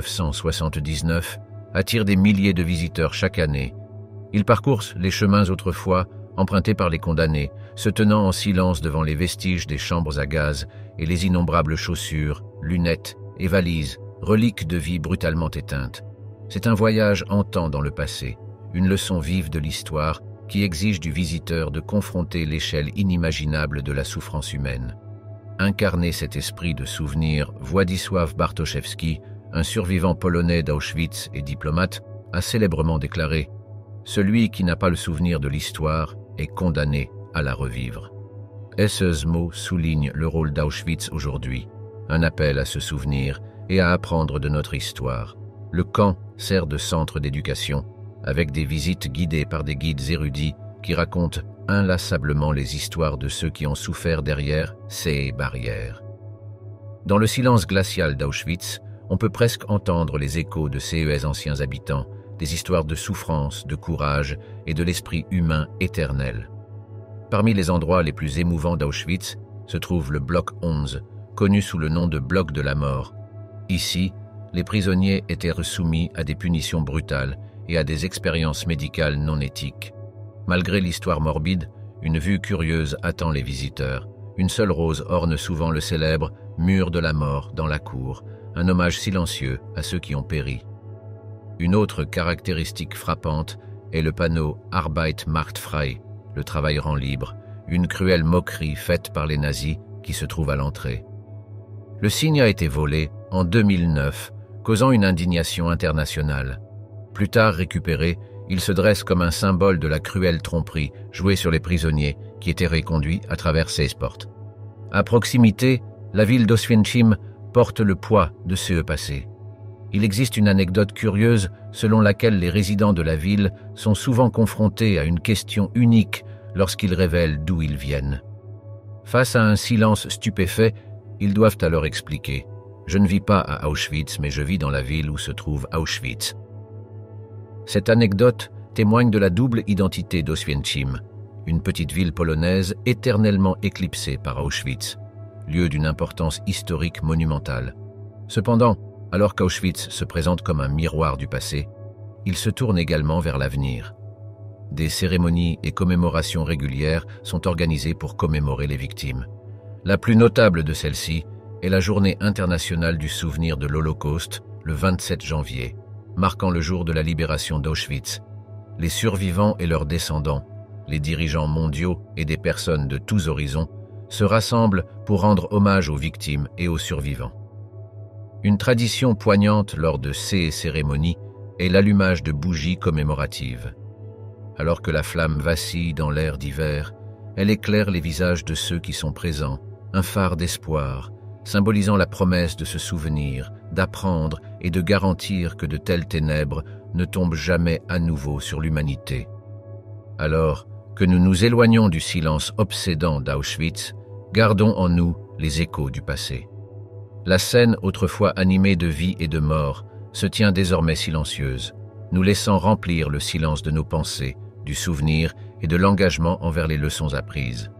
1979, attire des milliers de visiteurs chaque année. Ils parcourent les chemins autrefois empruntés par les condamnés, se tenant en silence devant les vestiges des chambres à gaz et les innombrables chaussures, lunettes et valises, reliques de vie brutalement éteintes. C'est un voyage hantant dans le passé, une leçon vive de l'histoire qui exige du visiteur de confronter l'échelle inimaginable de la souffrance humaine. Incarner cet esprit de souvenir, Władysław Bartoszewski, un survivant polonais d'Auschwitz et diplomate, a célèbrement déclaré « Celui qui n'a pas le souvenir de l'histoire est condamné à la revivre ». Ce mot souligne le rôle d'Auschwitz aujourd'hui, un appel à se souvenir et à apprendre de notre histoire. Le camp sert de centre d'éducation, avec des visites guidées par des guides érudits qui racontent inlassablement les histoires de ceux qui ont souffert derrière ces barrières. Dans le silence glacial d'Auschwitz, on peut presque entendre les échos de ces anciens habitants, des histoires de souffrance, de courage et de l'esprit humain éternel. Parmi les endroits les plus émouvants d'Auschwitz se trouve le bloc 11, connu sous le nom de bloc de la mort. Ici, les prisonniers étaient soumis à des punitions brutales et à des expériences médicales non éthiques. Malgré l'histoire morbide, une vue curieuse attend les visiteurs. Une seule rose orne souvent le célèbre « mur de la mort » dans la cour, un hommage silencieux à ceux qui ont péri. Une autre caractéristique frappante est le panneau « Arbeit macht frei », le travail rend libre, une cruelle moquerie faite par les nazis qui se trouve à l'entrée. Le signe a été volé en 2009, causant une indignation internationale. Plus tard récupéré, il se dresse comme un symbole de la cruelle tromperie jouée sur les prisonniers qui étaient reconduits à travers ces portes. À proximité, la ville d'Oswiecim porte le poids de ce passé. Il existe une anecdote curieuse selon laquelle les résidents de la ville sont souvent confrontés à une question unique lorsqu'ils révèlent d'où ils viennent. Face à un silence stupéfait, ils doivent alors expliquer « Je ne vis pas à Auschwitz, mais je vis dans la ville où se trouve Auschwitz ». Cette anecdote témoigne de la double identité d'Oswiecim, une petite ville polonaise éternellement éclipsée par Auschwitz, lieu d'une importance historique monumentale. Cependant, alors qu'Auschwitz se présente comme un miroir du passé, il se tourne également vers l'avenir. Des cérémonies et commémorations régulières sont organisées pour commémorer les victimes. La plus notable de celles-ci est la Journée internationale du souvenir de l'Holocauste, le 27 janvier, marquant le jour de la libération d'Auschwitz. Les survivants et leurs descendants, les dirigeants mondiaux et des personnes de tous horizons se rassemblent pour rendre hommage aux victimes et aux survivants. Une tradition poignante lors de ces cérémonies est l'allumage de bougies commémoratives. Alors que la flamme vacille dans l'air d'hiver, elle éclaire les visages de ceux qui sont présents, un phare d'espoir, symbolisant la promesse de se souvenir, d'apprendre et de garantir que de telles ténèbres ne tombent jamais à nouveau sur l'humanité. Alors que nous nous éloignons du silence obsédant d'Auschwitz, gardons en nous les échos du passé. La scène, autrefois animée de vie et de mort, se tient désormais silencieuse, nous laissant remplir le silence de nos pensées, du souvenir et de l'engagement envers les leçons apprises.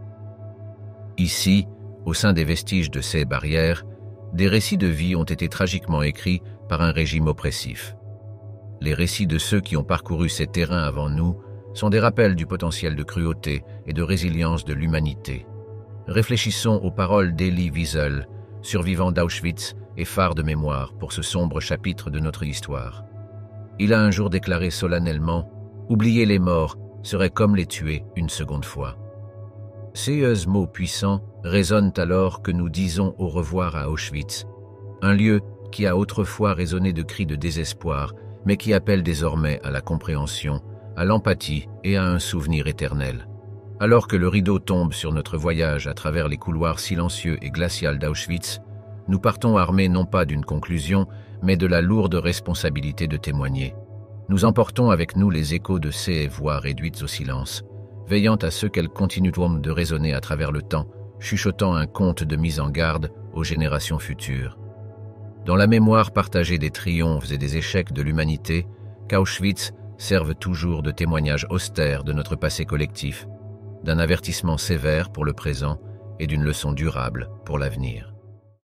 Ici, au sein des vestiges de ces barrières, des récits de vie ont été tragiquement écrits par un régime oppressif. Les récits de ceux qui ont parcouru ces terrains avant nous sont des rappels du potentiel de cruauté et de résilience de l'humanité. Réfléchissons aux paroles d'Elie Wiesel, survivant d'Auschwitz et phare de mémoire pour ce sombre chapitre de notre histoire. Il a un jour déclaré solennellement « Oublier les morts serait comme les tuer une seconde fois ». Ces mots puissants résonnent alors que nous disons au revoir à Auschwitz, un lieu qui a autrefois résonné de cris de désespoir, mais qui appelle désormais à la compréhension, à l'empathie et à un souvenir éternel. Alors que le rideau tombe sur notre voyage à travers les couloirs silencieux et glaciaux d'Auschwitz, nous partons armés non pas d'une conclusion, mais de la lourde responsabilité de témoigner. Nous emportons avec nous les échos de ces voix réduites au silence, veillant à ce qu'elles continueront de résonner à travers le temps, chuchotant un conte de mise en garde aux générations futures. Dans la mémoire partagée des triomphes et des échecs de l'humanité, qu'Auschwitz serve toujours de témoignage austère de notre passé collectif, d'un avertissement sévère pour le présent et d'une leçon durable pour l'avenir.